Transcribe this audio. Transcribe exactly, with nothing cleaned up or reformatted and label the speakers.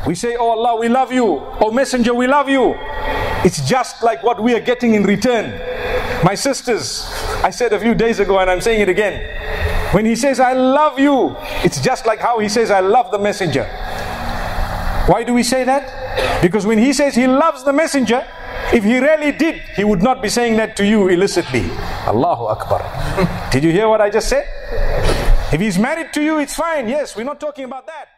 Speaker 1: We say, oh Allah, we love you. Oh Messenger, we love you. It's just like what we are getting in return. My sisters, I said a few days ago and I'm saying it again. When he says, I love you, it's just like how he says, I love the Messenger. Why do we say that? Because when he says he loves the Messenger, if he really did, he would not be saying that to you illicitly. Allahu Akbar. Did you hear what I just said? If he's married to you, it's fine. Yes, we're not talking about that.